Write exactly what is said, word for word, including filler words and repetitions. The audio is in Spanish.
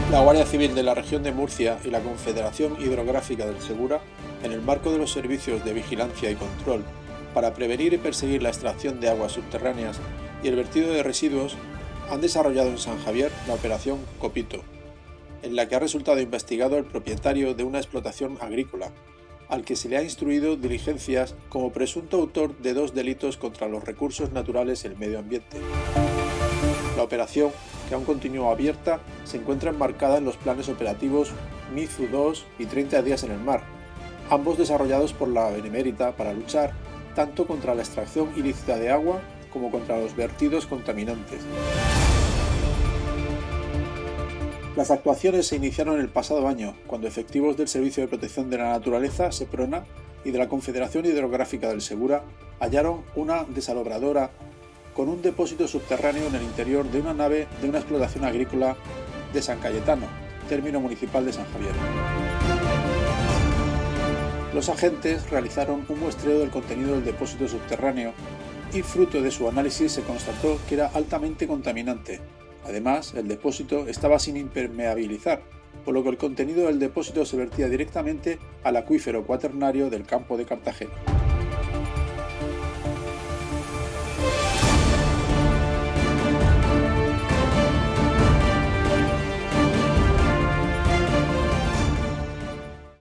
La Guardia Civil de la Región de Murcia y la Confederación Hidrográfica del Segura, en el marco de los servicios de vigilancia y control para prevenir y perseguir la extracción de aguas subterráneas y el vertido de residuos, han desarrollado en San Javier la Operación Copito, en la que ha resultado investigado el propietario de una explotación agrícola, al que se le ha instruido diligencias como presunto autor de dos delitos contra los recursos naturales y el medio ambiente. La operación, que aún continúa abierta, se encuentra enmarcada en los planes operativos Mizu dos y treinta días en el mar, ambos desarrollados por la Benemérita para luchar tanto contra la extracción ilícita de agua como contra los vertidos contaminantes. Las actuaciones se iniciaron el pasado año, cuando efectivos del Servicio de Protección de la Naturaleza, SEPRONA, y de la Confederación Hidrográfica del Segura hallaron una desalobradora con un depósito subterráneo en el interior de una nave de una explotación agrícola de San Cayetano, término municipal de San Javier. Los agentes realizaron un muestreo del contenido del depósito subterráneo y, fruto de su análisis, se constató que era altamente contaminante. Además, el depósito estaba sin impermeabilizar, por lo que el contenido del depósito se vertía directamente al acuífero cuaternario del campo de Cartagena.